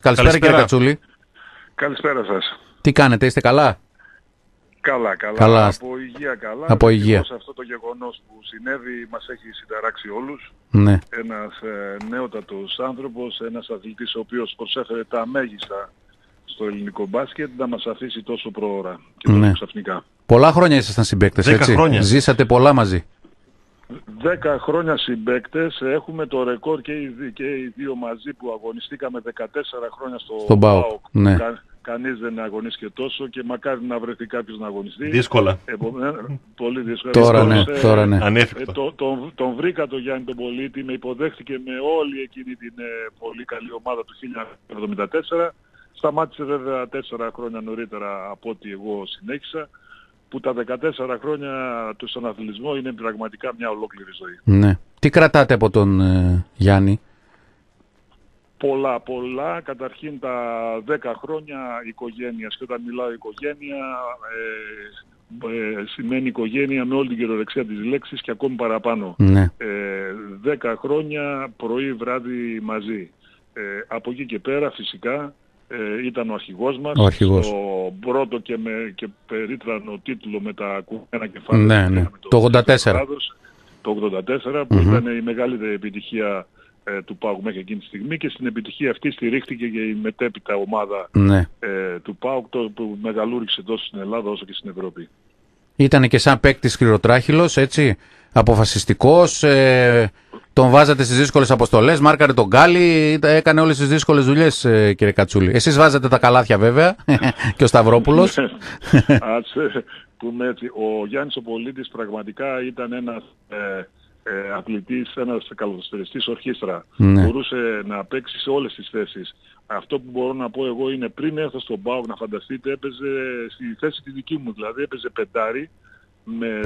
Καλησπέρα κύριε Κατσούλη. Καλησπέρα σας. Τι κάνετε, είστε καλά? Καλά. Από υγεία καλά. Από υγεία. Αυτό το γεγονός που συνέβη μας έχει συνταράξει όλους. Ναι. Ένας νεότατος άνθρωπος, ένας αθλητής ο οποίος προσέφερε τα μέγιστα στο ελληνικό μπάσκετ, να μας αφήσει τόσο προώρα και τόσο ξαφνικά. Πολλά χρόνια ήσασταν συμπαίκτες, έτσι. Χρόνια. Ζήσατε πολλά μαζί. 10 χρόνια συμπαίκτες, έχουμε το ρεκόρ και οι δύο μαζί που αγωνιστήκαμε 14 χρόνια στον ΠΑΟΚ. Ναι. Κανείς δεν αγωνίστηκε τόσο και μακάρι να βρεθεί κάποιος να αγωνιστεί. Δύσκολα. Πολύ δύσκολα. Τώρα ναι. Ανέφικτο. Τον βρήκα τον Γιάννη τον Πολίτη, με υποδέχτηκε με όλη εκείνη την πολύ καλή ομάδα του 1974. Σταμάτησε βέβαια 4 χρόνια νωρίτερα από ό,τι εγώ συνέχισα, που τα 14 χρόνια του στον αθλητισμό είναι πραγματικά μια ολόκληρη ζωή. Ναι. Τι κρατάτε από τον Γιάννη? Πολλά. Καταρχήν τα 10 χρόνια οικογένειας. Και όταν μιλάω οικογένεια, σημαίνει οικογένεια με όλη την κυριολεξία της λέξης και ακόμη παραπάνω. Ναι. 10 χρόνια πρωί βράδυ μαζί. Από εκεί και πέρα φυσικά ήταν ο αρχηγός μας. Στο πρώτο και περίτρανο τίτλο με τα κουμμένα κεφάλαια. Ναι. Το 84. Το 84 που ήταν η μεγαλύτερη επιτυχία του ΠΑΟΚ μέχρι εκείνη τη στιγμή, και στην επιτυχία αυτή στηρίχθηκε και η μετέπειτα ομάδα του ΠΑΟΚ που μεγαλούργησε τόσο στην Ελλάδα όσο και στην Ευρώπη. Ήταν και σαν παίκτης σκληροτράχυλος, έτσι, αποφασιστικός, τον βάζατε στις δύσκολες αποστολές, μάρκαρε τον Γκάλι, έκανε όλες τις δύσκολες δουλειές, κύριε Κατσούλη. Εσείς βάζατε τα καλάθια βέβαια και ο Σταυρόπουλος. Ας πούμε έτσι, ο Γιάννης ο Πολίτης πραγματικά ήταν ένας αθλητής, ένας καλαθοσφαιριστής ορχήστρα. Μπορούσε να παίξει σε όλες τις θέσεις. Αυτό που μπορώ να πω εγώ είναι, πριν έρθω στον ΠΑΟΚ, να φανταστείτε, έπαιζε στη θέση τη δική μου, δηλαδή έπαιζε πεντάρι με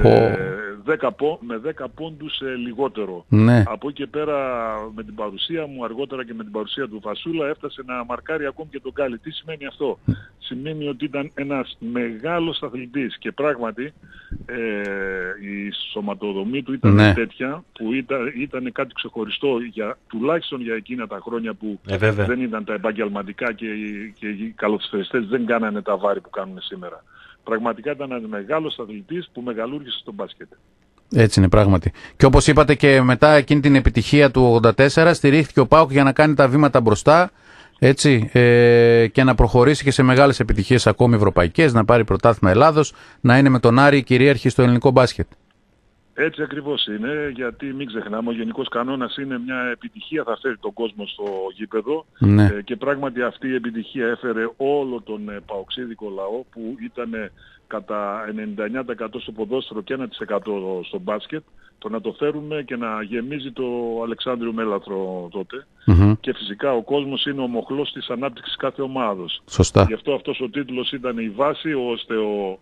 10 πόντους λιγότερο. Ναι. Από εκεί και πέρα με την παρουσία μου, αργότερα και με την παρουσία του Φασούλα, έφτασε να μαρκάρει ακόμη και τον Γκάλι. Τι σημαίνει αυτό? Σημαίνει ότι ήταν ένας μεγάλος αθλητής και πράγματι η σωματοδομή του ήταν τέτοια που ήταν κάτι ξεχωριστό, τουλάχιστον για εκείνα τα χρόνια που δεν ήταν τα επαγγελματικά και οι καλοθεσφαιριστές δεν κάνανε τα βάρη που κάνουν σήμερα. Πραγματικά ήταν ένας μεγάλος αθλητής που μεγαλούργησε στο μπάσκετ. Έτσι είναι πράγματι. Και όπως είπατε, και μετά εκείνη την επιτυχία του 84 στηρίχθηκε ο ΠΑΟΚ για να κάνει τα βήματα μπροστά, έτσι, και να προχωρήσει και σε μεγάλες επιτυχίες ακόμη ευρωπαϊκές, να πάρει πρωτάθλημα Ελλάδος, να είναι με τον Άρη κυρίαρχη στο ελληνικό μπάσκετ. Έτσι ακριβώς είναι, γιατί μην ξεχνάμε, ο γενικός κανόνας είναι μια επιτυχία θα φέρει τον κόσμο στο γήπεδο, και πράγματι αυτή η επιτυχία έφερε όλο τον παοξίδικο λαό που ήταν κατά 99% στο ποδόσφαιρο και 1% στο μπάσκετ, το να το φέρουμε και να γεμίζει το Αλεξάνδριο Μέλαθρο τότε. Και φυσικά ο κόσμος είναι ο μοχλός της ανάπτυξης κάθε ομάδος. Σωστά. Γι' αυτό αυτός ο τίτλος ήταν η βάση, ώστε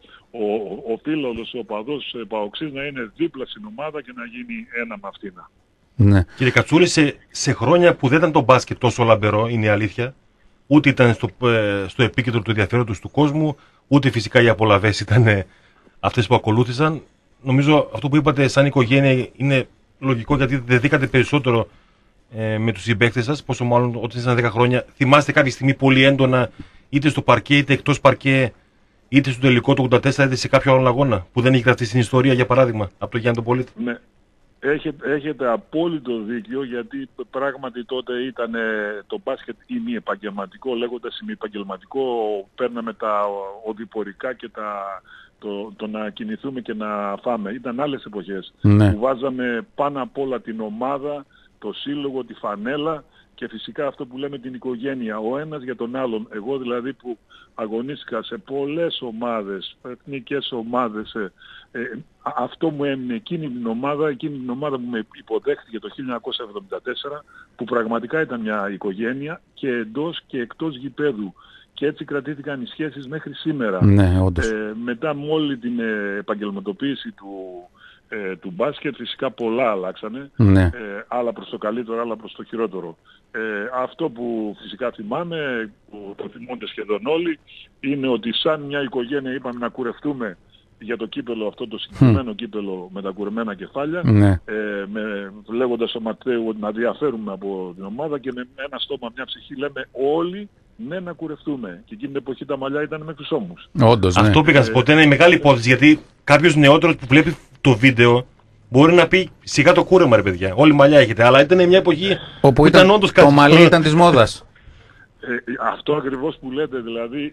ο φίλος, ο παδός παοξής να είναι δίπλα στην ομάδα και να γίνει ένα με αυτήν. Ναι. Κύριε Κατσούλη, σε χρόνια που δεν ήταν το μπάσκετ τόσο λαμπερό, είναι η αλήθεια, ούτε ήταν στο επίκεντρο του ενδιαφέροντος του κόσμου, ούτε φυσικά οι απολαβές ήταν αυτές που ακολούθησαν. Νομίζω αυτό που είπατε σαν οικογένεια είναι λογικό, γιατί δεδίκατε περισσότερο με τους συμπαίκτες σας, πόσο μάλλον όταν ήσασταν 10 χρόνια. Θυμάστε κάποια στιγμή πολύ έντονα, είτε στο παρκέ είτε εκτός παρκέ, είτε στο τελικό του 84 είτε σε κάποιο άλλο αγώνα που δεν έχει γραφτεί στην ιστορία, για παράδειγμα, από τον Γιάννη τον Πολίτη? Ναι. Έχετε απόλυτο δίκιο, γιατί πράγματι τότε ήταν το μπάσκετ ημιεπαγγελματικό, λέγοντας ημιεπαγγελματικό, παίρναμε τα οδηπορικά και το να κινηθούμε και να φάμε. Ήταν άλλες εποχές που βάζαμε πάνω απ' όλα την ομάδα, το σύλλογο, τη φανέλα και φυσικά αυτό που λέμε την οικογένεια, ο ένας για τον άλλον. Εγώ δηλαδή που αγωνίστηκα σε πολλές ομάδες, εθνικές ομάδες, αυτό μου έμεινε εκείνη την ομάδα που με υποδέχτηκε το 1974, που πραγματικά ήταν μια οικογένεια και εντός και εκτός γηπέδου. Και έτσι κρατήθηκαν οι σχέσεις μέχρι σήμερα. Ναι, όντως. Μετά με όλη την επαγγελματοποίηση του μπάσκετ φυσικά πολλά αλλάξανε, άλλα προς το καλύτερο, άλλα προς το χειρότερο. Αυτό που φυσικά θυμάμαι, που το θυμούνται σχεδόν όλοι, είναι ότι σαν μια οικογένεια είπαμε να κουρευτούμε για το κύπελο αυτό, το συγκεκριμένο κύπελο με τα κουρεμένα κεφάλια, λέγοντας ο Ματέου ότι να διαφέρουμε από την ομάδα, και με ένα στόμα, μια ψυχή λέμε όλοι ναι, να κουρευτούμε. Και εκείνη την εποχή τα μαλλιά ήταν μέχρι τους ώμους. Όντως, ναι. Αυτό πήγα ποτέ είναι μεγάλη υπόθεση, γιατί κάποιος νεότερος που βλέπει το βίντεο μπορεί να πει σιγά το κούρεμα, ρε παιδιά. Όλοι μαλλιά έχετε. Αλλά ήταν μια εποχή όπου ήταν όντως κάτι. Το μαλλί ήταν της μόδας. Αυτό ακριβώς που λέτε, δηλαδή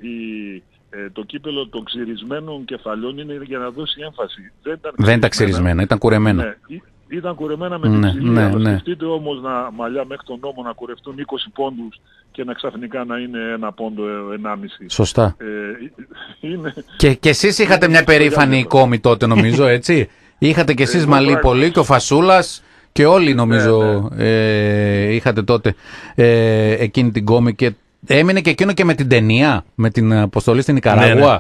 το κύπελο των ξυρισμένων κεφαλιών είναι για να δώσει έμφαση. Δεν ήταν ξυρισμένα, ήταν κουρεμένα. Ναι, ήταν κουρεμένα με την ξυλία. Σκεφτείτε όμως μαλλιά μέχρι τον ώμο να κουρευτούν 20 πόντους και να ξαφνικά να είναι 1 πόντο, 1,5. Σωστά. Είναι... Και εσείς είχατε μια περήφανη κόμη τότε, νομίζω, έτσι. Είχατε κι εσείς μαλλί πολύ και ο Φασούλας και όλοι νομίζω είχατε τότε εκείνη την κόμη και έμεινε και εκείνο και με την ταινία, με την αποστολή στην Νικαράγουα.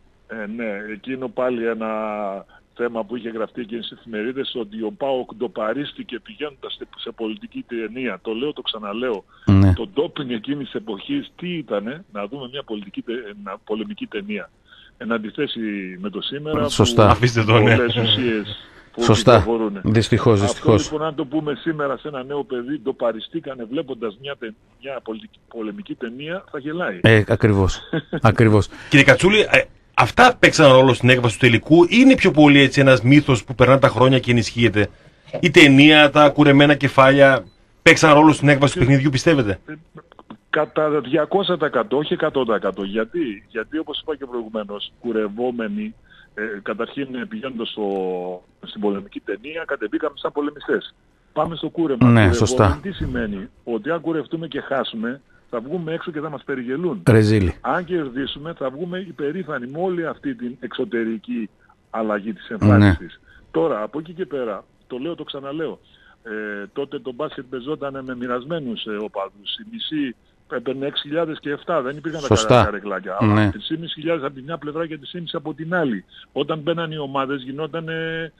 Ναι, εκείνο πάλι ένα θέμα που είχε γραφτεί και στις εφημερίδες, ότι ο ΠΑΟΚ ντοπαρίστηκε πηγαίνοντας σε πολιτική ταινία. Το λέω, το ξαναλέω. Ναι. Το ντόπινγκ εκείνης της εποχής τι ήτανε, να δούμε μια πολεμική ταινία. Εν αντιθέσει με το σήμερα, σωστά. Που πολλές ουσίες που κυκλοφορούν. Δυστυχώς. Αυτό λοιπόν, αν το πούμε σήμερα σε ένα νέο παιδί, ντοπαριστήκανε βλέποντας μια πολεμική ταινία, θα γελάει. Ακριβώς. Κύριε Κατσούλη, αυτά παίξαν ρόλο στην έκβαση του τελικού ή είναι πιο πολύ έτσι ένας μύθος που περνά τα χρόνια και ενισχύεται? Η ταινία, τα κουρεμένα κεφάλια παίξαν ρόλο στην έκβαση του παιχνιδιού, πιστεύετε? Κατά 200%, όχι 100%. Γιατί όπως είπα και προηγουμένως, κουρευόμενοι, καταρχήν πηγαίνοντας στην πολεμική ταινία, κατεβήκαμε σαν πολεμιστές. Πάμε στο κούρεμα. Ναι, σωστά. Τι σημαίνει? Ότι αν κουρευτούμε και χάσουμε, θα βγούμε έξω και θα μας περιγελούν. Ρεζίλη. Αν κερδίσουμε, θα βγούμε υπερήφανοι με όλη αυτή την εξωτερική αλλαγή της εμφάνισης. Ναι. Τώρα, από εκεί και πέρα, το λέω, το ξαναλέω, τότε το μπάσκετ παίζονταν με μοιρασμένους οπαδούς. Η μισή έπαιρνε 6.000 και 7, δεν υπήρχαν τα καρεκλάκια. Ναι. 3.500 από τη μια πλευρά και 3.500 από την άλλη. Όταν μπαίναν οι ομάδες γινόταν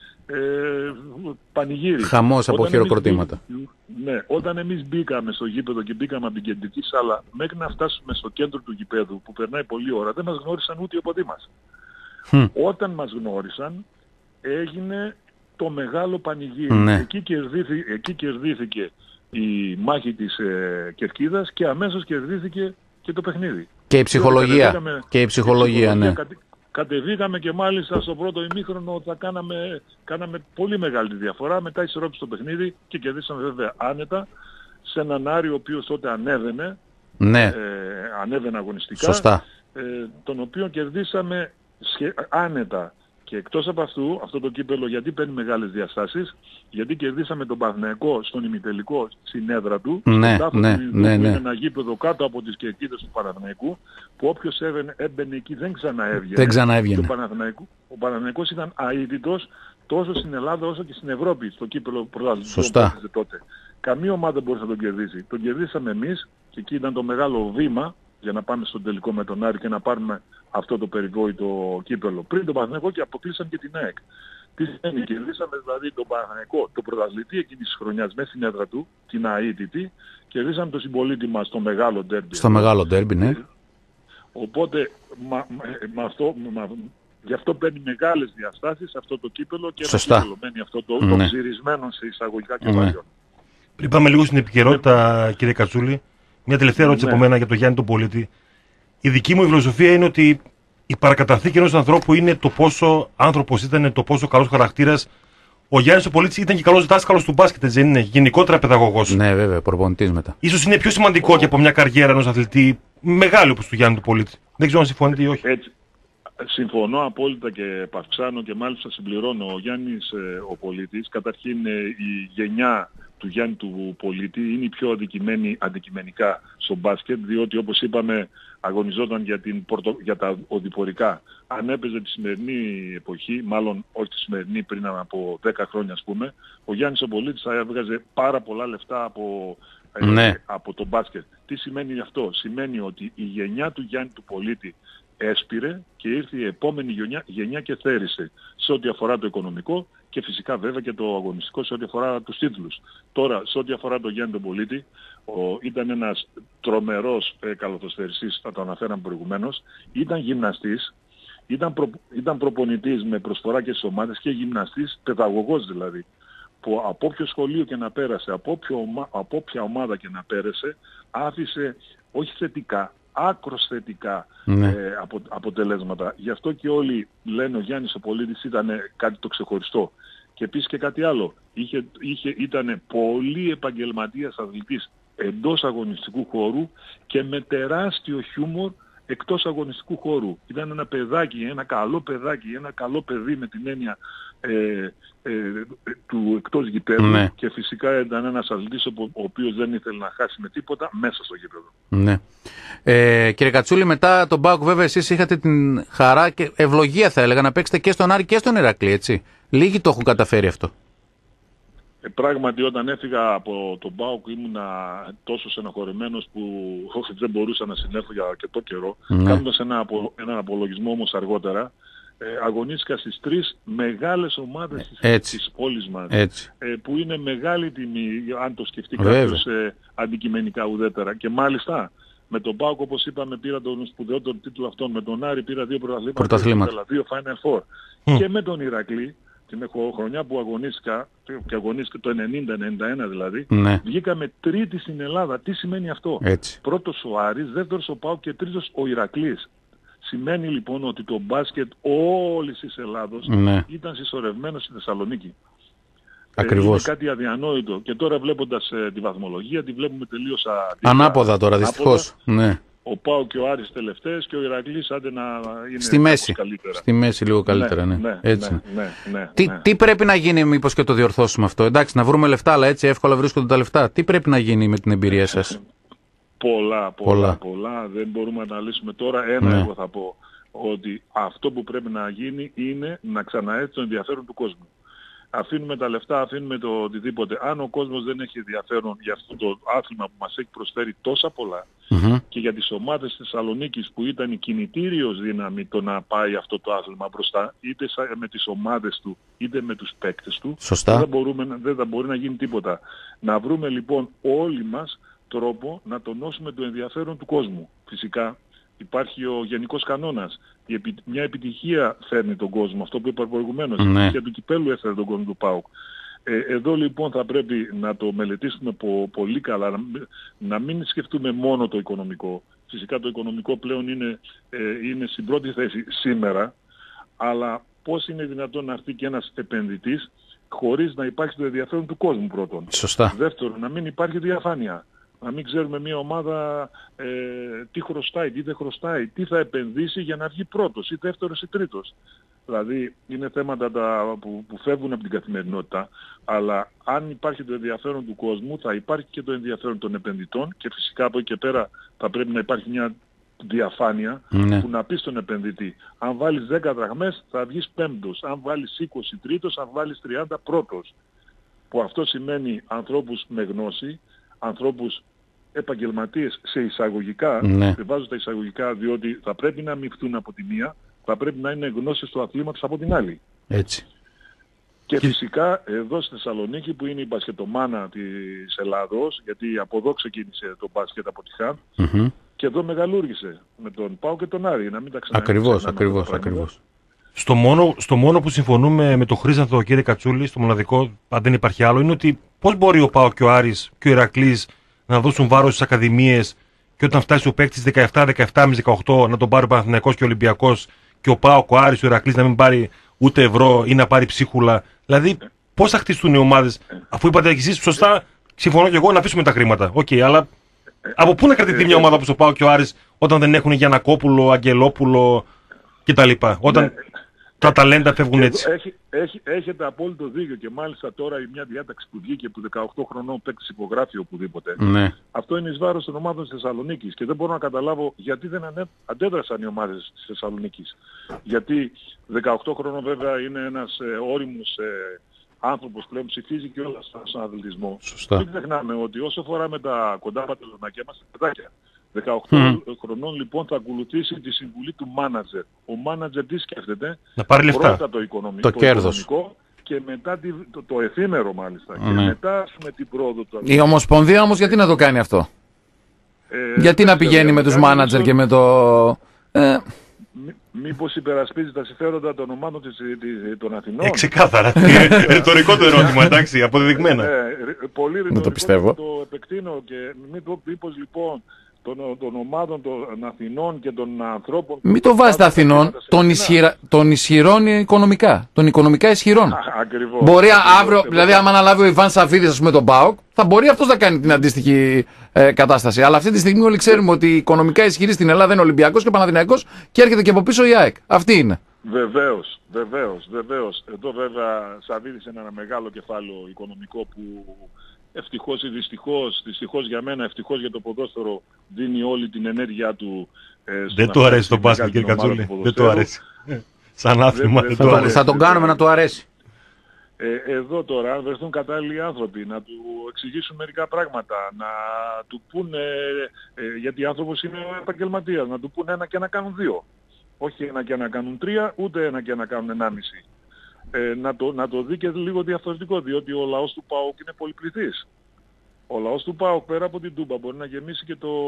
πανηγύρι. Χαμός από χειροκροτήματα. Ναι, όταν εμείς μπήκαμε στο γήπεδο και μπήκαμε από την κεντρική σάλα, μέχρι να φτάσουμε στο κέντρο του γηπέδου που περνάει πολλή ώρα, δεν μας γνώρισαν ούτε οι οπαδοί μας. Όταν μας γνώρισαν, έγινε το μεγάλο πανηγύρι. Ναι. Εκεί κερδίθηκε η μάχη της Κερκίδας και αμέσως κερδίθηκε και το παιχνίδι. Και η ψυχολογία. Ναι. Κατεβήκαμε και μάλιστα στο πρώτο ημίχρονο θα κάναμε πολύ μεγάλη διαφορά. Μετά ισορρόπησε το παιχνίδι και κερδίσαμε βέβαια άνετα σε έναν Άρη ο οποίος τότε ανέβαινε. Ναι. Ανέβαινε αγωνιστικά. Σωστά. Τον οποίο κερδίσαμε άνετα. Και εκτός από αυτό το κύπελο, γιατί παίρνει μεγάλες διαστάσεις, γιατί κερδίσαμε τον Παναθηναϊκό στον ημιτελικό στην έδρα του, ναι. ένα γήπεδο κάτω από τις κερκίδες του Παναθηναϊκού, που όποιος έμπαινε εκεί δεν ξαναέβγαινε. Δεν ξαναέβγαινε. Ο Παναθηναϊκός ήταν αείτητος τόσο στην Ελλάδα όσο και στην Ευρώπη, στο κύπελο πρωταθλητικό που έπαιζε τότε. Καμία ομάδα μπορούσε να τον κερδίσει. Τον κερδίσαμε εμείς και εκεί ήταν το μεγάλο βήμα για να πάμε στον τελικό με τον Άρη και να πάρουμε αυτό το περιβόητο κύπελο. Πριν τον Παναθηναϊκό και αποκλείσαν και την ΑΕΚ. Τι σημαίνει? Κερδίσαμε δηλαδή τον Παναθηναϊκό, τον πρωταθλητή εκείνης της χρονιάς μέσα στην έδρα του, την αίτητη, κερδίσαμε τον συμπολίτη μας στο μεγάλο ντέρμπι. Στο μεγάλο ντέρμπι, ναι. Οπότε γι' αυτό παίρνει μεγάλες διαστάσεις αυτό το κύπελο και ένα κύπελο μένει αυτό το ξυρισμένο σε εισαγωγικά κεφαλιών. Πριν πάμε λίγο στην επικαιρότητα, κύριε Κατσούλη, μια τελευταία ερώτηση από μένα για τον Γιάννη τον Πολίτη. Η δική μου φιλοσοφία είναι ότι η παρακαταθήκη ενός ανθρώπου είναι το πόσο άνθρωπος ήταν, το πόσο καλός χαρακτήρας. Ο Γιάννης ο Πολίτης ήταν και καλός δάσκαλος του μπάσκετ, δεν είναι? Γενικότερα παιδαγωγός. Ναι, βέβαια, προπονητής μετά. Ίσως είναι πιο σημαντικό και από μια καριέρα ενός αθλητή μεγάλο όπως του Γιάννη του Πολίτη. Δεν ξέρω αν συμφωνείτε ή όχι. Έτσι. Συμφωνώ απόλυτα και παυξάνω και μάλιστα συμπληρώνω. Ο Γιάννης ο Πολίτης, καταρχήν η γενιά του Γιάννη του Πολίτη είναι η πιο αντικειμενικά στο μπάσκετ, διότι όπως είπαμε αγωνιζόταν για τα οδηπορικά. Αν έπαιζε τη σημερινή εποχή, μάλλον όχι τη σημερινή, πριν από 10 χρόνια ας πούμε, ο Γιάννης ο Πολίτης θα έβγαζε πάρα πολλά λεφτά από το μπάσκετ. Τι σημαίνει αυτό? Σημαίνει ότι η γενιά του Γιάννη του Πολίτη έσπηρε και ήρθε η επόμενη γενιά και θέρισε σε ό,τι αφορά το οικονομικό και φυσικά βέβαια και το αγωνιστικό σε ό,τι αφορά τους τίτλους. Τώρα, σε ό,τι αφορά τον Γιάννη τον Πολίτη, ήταν ένας τρομερός καλαθοσφαιριστής, θα το αναφέραμε προηγουμένως, ήταν γυμναστής, ήταν προπονητής με προσφορά και στις ομάδες και γυμναστής, παιδαγωγός δηλαδή, που από όποιο σχολείο και να πέρασε, από όποια ομάδα και να πέρασε, άφησε όχι θετικά, άκρως θετικά Ναι. αποτελέσματα. Γι' αυτό και όλοι λένε ο Γιάννης ο Πολίτης ήταν κάτι το ξεχωριστό. Και επίσης και κάτι άλλο. Ήταν πολύ επαγγελματίας αθλητής εντός αγωνιστικού χώρου και με τεράστιο χιούμορ εκτός αγωνιστικού χώρου. Ήταν ένα παιδάκι, ένα καλό παιδάκι, ένα καλό παιδί με την έννοια του εκτός γηπέδου, Ναι. και φυσικά ήταν ένας αθλητής ο οποίος δεν ήθελε να χάσει με τίποτα μέσα στο γήπεδο. Ναι. Κύριε Κατσούλη, μετά τον ΠΑΟΚ βέβαια εσείς είχατε την χαρά και ευλογία θα έλεγα να παίξετε και στον Άρη και στον Ηρακλή, έτσι. Λίγοι το έχουν καταφέρει αυτό. Πράγματι όταν έφυγα από τον ΠΑΟΚ ήμουνα τόσο στενοχωρημένος που δεν μπορούσα να συνέλθω για αρκετό καιρό. Ναι. Κάνοντας έναν απολογισμό όμως αργότερα, αγωνίστηκα στις 3 μεγάλες ομάδες της πόλης μας, που είναι μεγάλη τιμή αν το σκεφτεί κάποιος αντικειμενικά ουδέτερα. Και μάλιστα με τον ΠΑΟΚ, όπως είπαμε, πήρα τον σπουδαιότερο τίτλο αυτόν, με τον Άρη πήρα 2 πρωταθλήματα, 2 Final Four. Και με τον Ηρακλή, την χρονιά που αγωνίστηκα, και αγωνίστηκα το 90-91 δηλαδή, βγήκαμε τρίτη στην Ελλάδα. Τι σημαίνει αυτό? Πρώτος ο Άρης, δεύτερος ο ΠΑΟΚ και τρίτος ο Ηρακλής. Σημαίνει λοιπόν ότι το μπάσκετ όλης της Ελλάδος ήταν συσσωρευμένο στη Θεσσαλονίκη. Ακριβώς. Είναι κάτι αδιανόητο. Και τώρα βλέποντας τη βαθμολογία, τη βλέπουμε τελείως ανάποδα τώρα, δυστυχώς. Ναι. Ο ΠΑΟΚ και ο Άρης τελευταίες και ο Ηρακλής άντε να είναι στη μέση. Καλύτερα. Στη μέση λίγο καλύτερα, έτσι. Ναι. Τι πρέπει να γίνει, μήπως και το διορθώσουμε αυτό? Εντάξει, να βρούμε λεφτά, αλλά έτσι εύκολα βρίσκονται τα λεφτά. Τι πρέπει να γίνει με την εμπειρία σας? Πολλά. Δεν μπορούμε να λύσουμε τώρα. Εγώ θα πω ότι αυτό που πρέπει να γίνει είναι να ξαναέρθει το ενδιαφέρον του κόσμου. Αφήνουμε τα λεφτά, αφήνουμε το οτιδήποτε. Αν ο κόσμος δεν έχει ενδιαφέρον για αυτό το άθλημα που μας έχει προσφέρει τόσα πολλά, και για τις ομάδες της Θεσσαλονίκης που ήταν η κινητήριος δύναμη το να πάει αυτό το άθλημα μπροστά, είτε με τις ομάδες του είτε με τους παίκτες του, δεν θα μπορεί να γίνει τίποτα. Να βρούμε λοιπόν όλοι μας τρόπο να τονώσουμε το ενδιαφέρον του κόσμου. Φυσικά υπάρχει ο γενικός κανόνας. Μια επιτυχία φέρνει τον κόσμο, αυτό που είπα προηγουμένως. Η επιτυχία του κυπέλου έφερε τον κόσμο του ΠΑΟΚ. Εδώ λοιπόν θα πρέπει να το μελετήσουμε πολύ καλά, να μην σκεφτούμε μόνο το οικονομικό. Φυσικά το οικονομικό πλέον είναι στην πρώτη θέση σήμερα, αλλά πώς είναι δυνατόν να έρθει και ένας επενδυτής χωρίς να υπάρχει το ενδιαφέρον του κόσμου πρώτον. Σωστά. Δεύτερον, να μην υπάρχει διαφάνεια. Να μην ξέρουμε μια ομάδα τι χρωστάει, τι δεν χρωστάει, τι θα επενδύσει για να βγει πρώτος ή δεύτερος ή τρίτος. Δηλαδή είναι θέματα που φεύγουν από την καθημερινότητα, αλλά αν υπάρχει το ενδιαφέρον του κόσμου θα υπάρχει και το ενδιαφέρον των επενδυτών, και φυσικά από εκεί και πέρα θα πρέπει να υπάρχει μια διαφάνεια που να πει στον επενδυτή: αν βάλεις 10 δραχμές θα βγεις πέμπτος, αν βάλεις 20 τρίτος, αν βάλεις 30 πρώτος. Που αυτό σημαίνει ανθρώπους με γνώση, ανθρώπους επαγγελματίες σε εισαγωγικά, βάζω τα εισαγωγικά διότι θα πρέπει να αμοιφθούν από τη μία, θα πρέπει να είναι γνώσεις του αθλήματος από την άλλη. Έτσι. Και φυσικά εδώ στη Θεσσαλονίκη που είναι η μπασκετομάνα της Ελλάδος, γιατί από εδώ ξεκίνησε το μπάσκετ από τη ΧΑΜ, και εδώ μεγαλούργησε με τον ΠΑΟ και τον Άρη, να μην τα Ακριβώς. Στο μόνο που συμφωνούμε με τον Χρήστο, κύριε Κατσούλη, στο μοναδικό, αν δεν υπάρχει άλλο, είναι ότι πώς μπορεί ο ΠΑΟ και ο Άρης και ο Ηρακλής να δώσουν βάρος στις ακαδημίες, και όταν φτάσει ο παίκτης 17, 18 να τον πάρει ο Παναθηναϊκός και ο Ολυμπιακός, και ο ΠΑΟ, ο Άρης, ο Ηρακλής να μην πάρει ούτε ευρώ ή να πάρει ψίχουλα? Δηλαδή, πώς θα χτιστούν οι ομάδες, αφού είπατε και εσείς σωστά, συμφωνώ και εγώ, να αφήσουμε τα χρήματα. Αλλά από πού να κρατηθεί μια ομάδα όπως ο ΠΑΟ και ο Άρης όταν δεν έχουν Γιαννακόπουλο, Αγγελόπουλο κτλ. Όταν τα ταλέντα φεύγουν έτσι. Έχετε απόλυτο δίκιο, και μάλιστα τώρα μια διάταξη που βγήκε που 18 χρονών παίκτης υπογράφει οπουδήποτε. Αυτό είναι εις βάρος των ομάδων της Θεσσαλονίκης και δεν μπορώ να καταλάβω γιατί δεν αντέδρασαν οι ομάδες της Θεσσαλονίκης. Γιατί 18 χρονών βέβαια είναι ένας όριμος άνθρωπος πλέον, ψηφίζει και όλα στον αθλητισμό. Μην ξεχνάμε ότι όσο φοράμε τα κοντά πατελονάκια μας, παιδάκια. 18 χρονών λοιπόν θα ακολουθήσει τη συμβουλή του μάνατζερ. Ο μάνατζερ τι σκέφτεται? Να πάρει λεφτά. Πρώτα το οικονομικό, το κέρδος. Και μετά το εφήμερο μάλιστα. Και μετά με την πρόοδο του. Η Ομοσπονδία όμως γιατί να το κάνει αυτό? Γιατί να πηγαίνει με τους μάνατζερ και με το... Μήπως υπερασπίζει τα συμφέροντα των ομάδων των Αθηνών? Ξεκάθαρα. Ρητορικό το ερώτημα, εντάξει, αποδεδειγμένα. Πολύ ρητορικό. Δεν το πιστεύω. Το επεκτείνω και μήπως λοιπόν των ομάδων των Αθηνών και των ανθρώπων... Μην το βάζετε Αθηνών, των ισχυρών οικονομικά. Των οικονομικά ισχυρών. Ακριβώς. Μπορεί αύριο, δηλαδή άμα αναλάβει ο Ιβάν Σαββίδης, ας πούμε, τον ΠΑΟΚ, θα μπορεί αυτός να κάνει την αντίστοιχη κατάσταση. Αλλά αυτή τη στιγμή όλοι ξέρουμε ότι οι οικονομικά ισχυροί στην Ελλάδα είναι Ολυμπιακός και Παναθηναϊκός και έρχεται και από πίσω η ΑΕΚ. Αυτή είναι. Βεβαίως. Εδώ βέβαια Σαββίδης είναι ένα μεγάλο κεφάλαιο οικονομικό που ευτυχώς ή δυστυχώς για μένα, ευτυχώς για το ποδόσφαιρο, δίνει όλη την ενέργειά του. Δεν του αρέσει το μπάσκετ, κύριε Κατσούλη. Δεν του αρέσει. Σαν άθλημα δεν του αρέσει. Θα τον κάνουμε να του αρέσει. Εδώ τώρα, αν βρεθούν κατάλληλοι άνθρωποι, να του εξηγήσουν μερικά πράγματα, να του πούνε, γιατί άνθρωπος είναι επαγγελματίας, να του πούνε ένα και να κάνουν δύο. Όχι ένα και να κάνουν τρία, ούτε ένα και να κάνουν 1,5. Να το δει και λίγο διαφορετικό, διότι ο λαός του ΠΑΟΚ είναι πολυπληθής. Ο λαός του ΠΑΟΚ πέρα από την Τούμπα μπορεί να γεμίσει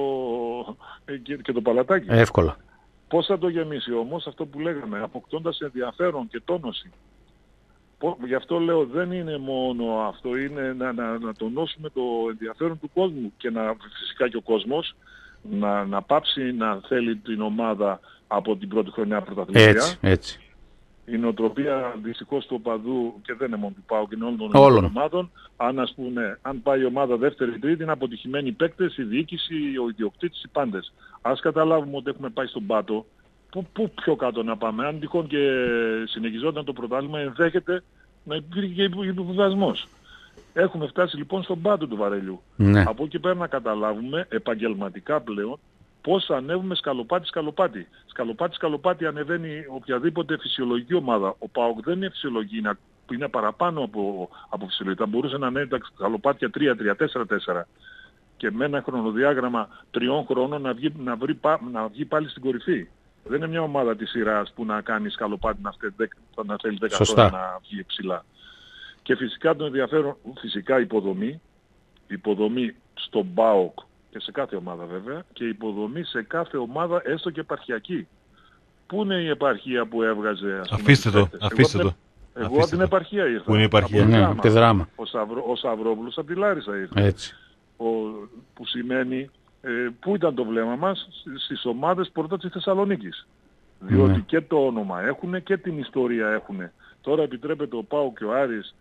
και το παλατάκι. Εύκολα. Πώς θα το γεμίσει όμως, αυτό που λέγαμε, αποκτώντας ενδιαφέρον και τόνωση. Γι' αυτό λέω δεν είναι μόνο αυτό, είναι να τονώσουμε το ενδιαφέρον του κόσμου και φυσικά και ο κόσμος να πάψει να θέλει την ομάδα από την πρώτη χρονιά πρωταθλητρία. Έτσι. Η νοοτροπία δυστυχώς του οπαδού, και δεν είναι μόνο του ΠΑΟΚ, είναι όλων των ομάδων, αν πάει η ομάδα δεύτερη-τρίτη, είναι αποτυχημένοι παίκτες, η διοίκηση, ο ιδιοκτήτης, οι πάντες. Ας καταλάβουμε ότι έχουμε πάει στον πάτο, πού πιο κάτω να πάμε. Αν τυχόν και συνεχιζόταν το πρωτάθλημα, ενδέχεται να υπήρχε και υποβιβασμός. Έχουμε φτάσει λοιπόν στον πάτο του βαρελιού. Ναι. Από εκεί πέρα να καταλάβουμε επαγγελματικά πλέον πώς ανέβουμε σκαλοπάτι. Σκαλοπάτι ανεβαίνει οποιαδήποτε φυσιολογική ομάδα. Ο ΠΑΟΚ δεν είναι φυσιολογική, είναι παραπάνω από φυσιολογική. Θα μπορούσε να ανέβει τα σκαλοπάτια 3-4-4 και με ένα χρονοδιάγραμμα 3 χρόνων να βγει πάλι στην κορυφή. Δεν είναι μια ομάδα της σειράς που να κάνει σκαλοπάτι να θέλει 10 χρόνια να βγει ψηλά. Και φυσικά το ενδιαφέρον, φυσικά υποδομή στον ΠΑΟΚ και σε κάθε ομάδα βέβαια, και υποδομή σε κάθε ομάδα έστω και επαρχιακή. Πού είναι η επαρχία που έβγαζε... Αφήστε το. Εγώ από την επαρχία ήρθα. Πού είναι η επαρχία? Από τη Δράμα. Ο Σαυρόπουλος από τη Λάρισα ήρθε. Έτσι. Που σημαίνει, πού ήταν το βλέμμα μας? Στις ομάδες πρώτα της Θεσσαλονίκης. Διότι και το όνομα έχουν και την ιστορία έχουν. Τώρα επιτρέπεται ο ΠΑΟΚ και ο Άρης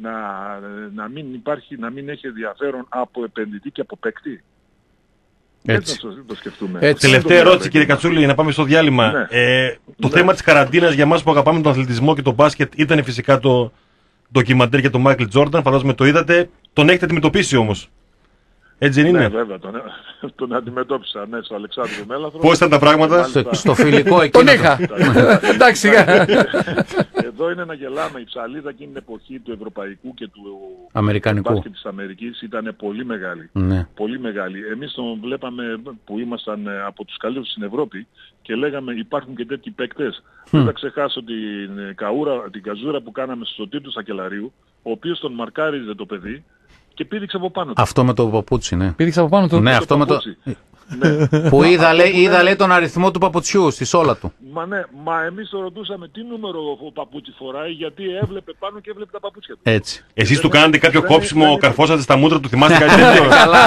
να μην έχει ενδιαφέρον από επενδυτή και από παίκτη. Έτσι το σκεφτούμε. Τελευταία ερώτηση, κύριε Κατσούλη, να πάμε στο διάλειμμα. Ναι. Το θέμα της καραντίνας για εμάς που αγαπάμε τον αθλητισμό και τον μπάσκετ ήταν φυσικά το ντοκιμαντέρ για τον Μάικλ Τζόρνταν. Φαντάζομαι το είδατε. Τον έχετε αντιμετωπίσει όμως. Έτσι δεν είναι? Ναι, βέβαια, τον αντιμετώπισα, ναι, στο Αλεξάνδριο Μέλαθρο. Πώς ήταν τα πράγματα? Στο φιλικό εκείνο. Τον είχα. Εντάξει. Εδώ είναι να γελάμε. Η ψαλίδα εκείνη την εποχή του ευρωπαϊκού και του αμερικανικού μπάσκετ της Αμερικής ήταν πολύ μεγάλη. Ναι. Πολύ μεγάλη. Εμείς τον βλέπαμε που ήμασταν από τους καλύτερους στην Ευρώπη και λέγαμε υπάρχουν και τέτοιοι παίκτες. Δεν θα ξεχάσω την καζούρα που κάναμε στο Τίτου Σακελαρίου, ο οποίος τον μαρκάριζε το παιδί και πήδηξε από πάνω του. Αυτό με το παπούτσι, ναι. Πήδηξε από πάνω του. Ναι, αυτό με το... Ναι. Που είδα λέει τον αριθμό του παπουτσιού στη σόλα του. Μα εμείς το ρωτούσαμε τι νούμερο ο παπούτσι φοράει, γιατί έβλεπε πάνω και έβλεπε τα παπούτσια του. Έτσι. Εσείς του κάνατε κάποιο κόψιμο, καρφώσατε στα μούτρα του, θυμάστε κάτι τέτοιο?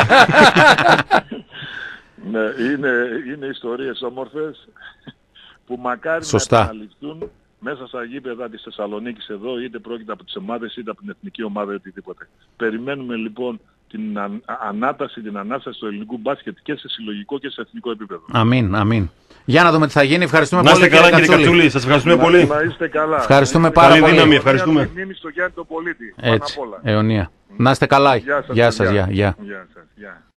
Ναι, είναι ιστορίες όμορφες που μακάρι να αναλυφθούν μέσα στα γήπεδα της Θεσσαλονίκης εδώ, είτε πρόκειται από τις ομάδες είτε από την εθνική ομάδα ή οτιδήποτε. Περιμένουμε λοιπόν την ανάσταση του ελληνικού μπάσκετ και σε συλλογικό και σε εθνικό επίπεδο. Αμήν. Για να δούμε τι θα γίνει. Ευχαριστούμε πολύ. Να είστε καλά, κύριε Κατσούλη. Σας ευχαριστούμε πολύ. Να είστε καλά. Ευχαριστούμε πάρα πολύ. Δύναμη, ευχαριστούμε. Μνήμη στο Γιάννη τον πολίτη. Έτσι, αιωνία. Να είστε καλά. Γεια σας.